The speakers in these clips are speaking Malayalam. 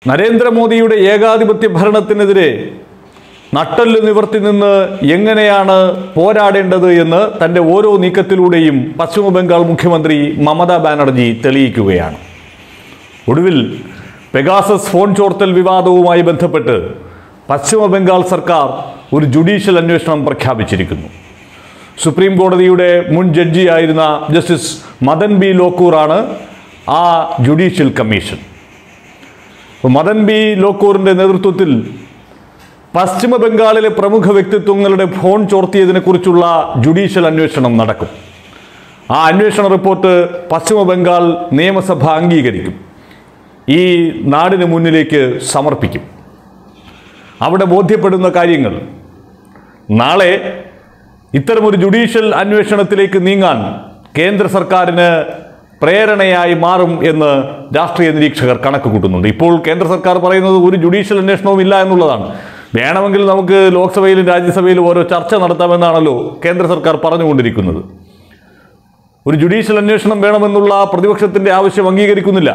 നരേന്ദ്രമോദിയുടെ ഏകാധിപത്യ ഭരണത്തിനെതിരെ നട്ടെല്ല് നിവർത്തി നിന്ന് എങ്ങനെയാണ് പോരാടേണ്ടത് എന്ന് തൻ്റെ ഓരോ നീക്കത്തിലൂടെയും പശ്ചിമ ബംഗാൾ മുഖ്യമന്ത്രി മമതാ ബാനർജി തെളിയിക്കുകയാണ്. ഒടുവിൽ പെഗാസസ് ഫോൺ ചോർത്തൽ വിവാദവുമായി ബന്ധപ്പെട്ട് പശ്ചിമ ബംഗാൾ സർക്കാർ ഒരു ജുഡീഷ്യൽ അന്വേഷണം പ്രഖ്യാപിച്ചിരിക്കുന്നു. സുപ്രീം കോടതിയുടെ മുൻ ജഡ്ജിയായിരുന്ന ജസ്റ്റിസ് മദൻ ബി ലോക്കൂറാണ് ആ ജുഡീഷ്യൽ കമ്മീഷൻ. മദൻ ബി ലോക്കൂറിൻ്റെ നേതൃത്വത്തിൽ പശ്ചിമ ബംഗാളിലെ പ്രമുഖ വ്യക്തിത്വങ്ങളുടെ ഫോൺ ചോർത്തിയതിനെക്കുറിച്ചുള്ള ജുഡീഷ്യൽ അന്വേഷണം നടക്കും. ആ അന്വേഷണ റിപ്പോർട്ട് പശ്ചിമ ബംഗാൾ നിയമസഭ അംഗീകരിക്കും, ഈ നാടിന് മുന്നിലേക്ക് സമർപ്പിക്കും. അവിടെ ബോധ്യപ്പെടുന്ന കാര്യങ്ങൾ നാളെ ഇത്തരമൊരു ജുഡീഷ്യൽ അന്വേഷണത്തിലേക്ക് നീങ്ങാൻ കേന്ദ്ര സർക്കാരിന് പ്രേരണയായി മാറും എന്ന് രാഷ്ട്രീയ നിരീക്ഷകർ കണക്ക് കൂട്ടുന്നുണ്ട്. ഇപ്പോൾ കേന്ദ്ര സർക്കാർ പറയുന്നത് ഒരു ജുഡീഷ്യൽ അന്വേഷണവും ഇല്ല എന്നുള്ളതാണ്. വേണമെങ്കിൽ നമുക്ക് ലോക്സഭയിലും രാജ്യസഭയിലും ഓരോ ചർച്ച നടത്താമെന്നാണല്ലോ കേന്ദ്ര സർക്കാർ പറഞ്ഞുകൊണ്ടിരിക്കുന്നത്. ഒരു ജുഡീഷ്യൽ അന്വേഷണം വേണമെന്നുള്ള പ്രതിപക്ഷത്തിൻ്റെ ആവശ്യം അംഗീകരിക്കുന്നില്ല.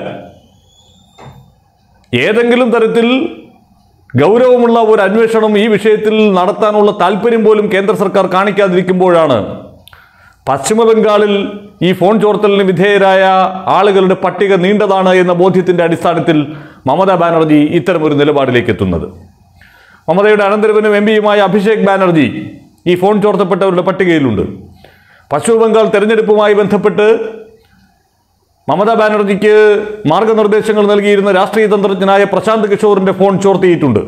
ഏതെങ്കിലും തരത്തിൽ ഗൗരവമുള്ള ഒരു അന്വേഷണം ഈ വിഷയത്തിൽ നടത്താനുള്ള താല്പര്യം പോലും കേന്ദ്ര സർക്കാർ കാണിക്കാതിരിക്കുമ്പോഴാണ് പശ്ചിമ ബംഗാളിൽ ഈ ഫോൺ ചോർത്തലിന് വിധേയരായ ആളുകളുടെ പട്ടിക നീണ്ടതാണ് എന്ന ബോധ്യത്തിൻ്റെ അടിസ്ഥാനത്തിൽ മമതാ ബാനർജി ഇത്തരമൊരു നിലപാടിലേക്ക് എത്തുന്നത്. മമതയുടെ അനന്തരവനും എം പിയുമായ അഭിഷേക് ബാനർജി ഈ ഫോൺ ചോർത്തപ്പെട്ടവരുടെ പട്ടികയിലുണ്ട്. പശ്ചിമ ബംഗാൾ തെരഞ്ഞെടുപ്പുമായി ബന്ധപ്പെട്ട് മമതാ ബാനർജിക്ക് മാർഗനിർദ്ദേശങ്ങൾ നൽകിയിരുന്ന രാഷ്ട്രീയ തന്ത്രജ്ഞനായ പ്രശാന്ത് കിഷോറിൻ്റെ ഫോൺ ചോർത്തിയിട്ടുണ്ട്.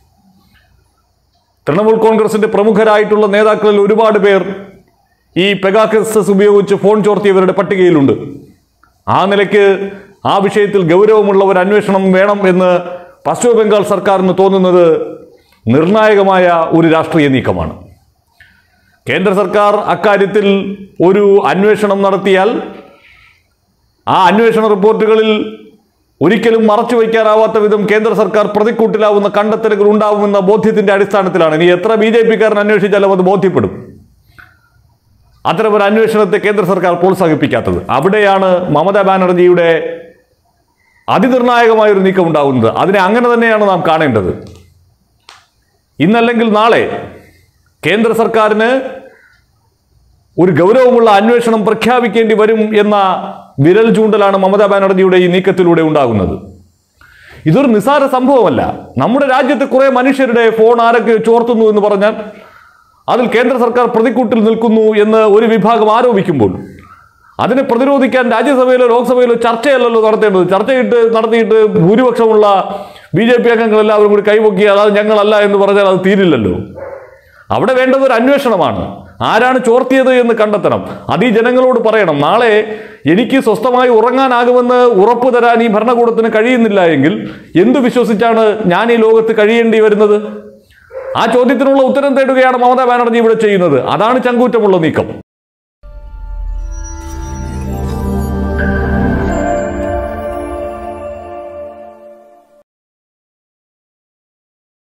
തൃണമൂൽ കോൺഗ്രസിൻ്റെ പ്രമുഖരായിട്ടുള്ള നേതാക്കളിൽ ഒരുപാട് പേർ ഈ പെഗാസസ് ഉപയോഗിച്ച് ഫോൺ ചോർത്തിയവരുടെ പട്ടികയിലുണ്ട്. ആ നിലയ്ക്ക് ആ വിഷയത്തിൽ ഗൗരവമുള്ള ഒരു അന്വേഷണം വേണം എന്ന് പശ്ചിമ ബംഗാൾ സർക്കാരിന് തോന്നുന്നത് നിർണായകമായ ഒരു രാഷ്ട്രീയ നീക്കമാണ്. കേന്ദ്ര സർക്കാർ അക്കാര്യത്തിൽ ഒരു അന്വേഷണം നടത്തിയാൽ ആ അന്വേഷണ റിപ്പോർട്ടുകളിൽ ഒരിക്കലും മറച്ചു വയ്ക്കാനാവാത്ത വിധം കേന്ദ്ര സർക്കാർ പ്രതിക്കൂട്ടിലാവുന്ന കണ്ടെത്തലുകൾ ഉണ്ടാവുമെന്ന ബോധ്യത്തിൻ്റെ അടിസ്ഥാനത്തിലാണ് ഇനി എത്ര BJP-കാരൻ അന്വേഷിച്ചാലും അത് ബോധ്യപ്പെടും. അത്തരമൊരു അന്വേഷണത്തെ കേന്ദ്ര സർക്കാർ പ്രോത്സാഹിപ്പിക്കാത്തത്. അവിടെയാണ് മമതാ ബാനർജിയുടെ അതിനിർണായകമായൊരു നീക്കം ഉണ്ടാകുന്നത്. അതിനെ അങ്ങനെ തന്നെയാണ് നാം കാണേണ്ടത്. ഇന്നല്ലെങ്കിൽ നാളെ കേന്ദ്ര സർക്കാരിന് ഒരു ഗൗരവമുള്ള അന്വേഷണം പ്രഖ്യാപിക്കേണ്ടി വരും എന്ന വിരൽ ചൂണ്ടലാണ് മമതാ ബാനർജിയുടെ ഈ നീക്കത്തിലൂടെ ഉണ്ടാകുന്നത്. ഇതൊരു നിസ്സാര സംഭവമല്ല. നമ്മുടെ രാജ്യത്ത് കുറേ മനുഷ്യരുടെ ഫോൺ ആരൊക്കെ ചോർത്തുന്നു എന്ന് പറഞ്ഞാൽ അതിൽ കേന്ദ്ര സർക്കാർ പ്രതിക്കൂട്ടിൽ നിൽക്കുന്നു എന്ന് ഒരു വിഭാഗം ആരോപിക്കുമ്പോൾ അതിനെ പ്രതിരോധിക്കാൻ രാജ്യസഭയിലോ ലോക്സഭയിലോ ചർച്ചയല്ലല്ലോ നടത്തേണ്ടത്. നടത്തിയിട്ട് ഭൂരിപക്ഷമുള്ള BJP അംഗങ്ങളെല്ലാവരും കൂടി കൈവക്കിയാൽ അത് ഞങ്ങളല്ല എന്ന് പറഞ്ഞാൽ അത് തീരില്ലല്ലോ. അവിടെ വേണ്ടത് ഒരു അന്വേഷണമാണ്. ആരാണ് ചോർത്തിയത് എന്ന് കണ്ടെത്തണം. അത് ഈ ജനങ്ങളോട് പറയണം. നാളെ എനിക്ക് സ്വസ്ഥമായി ഉറങ്ങാനാകുമെന്ന് ഉറപ്പ് തരാൻ ഈ ഭരണകൂടത്തിന് കഴിയുന്നില്ല എങ്കിൽ എന്തു വിശ്വസിച്ചാണ് ഞാൻ ഈ ലോകത്ത് കഴിയേണ്ടി വരുന്നത്? ആ ചോദ്യത്തിനുള്ള ഉത്തരം തേടുകയാണ് മമതാ ബാനർജി ഇവിടെ ചെയ്യുന്നത്. അതാണ് ചങ്കൂറ്റമുള്ള നീക്കം.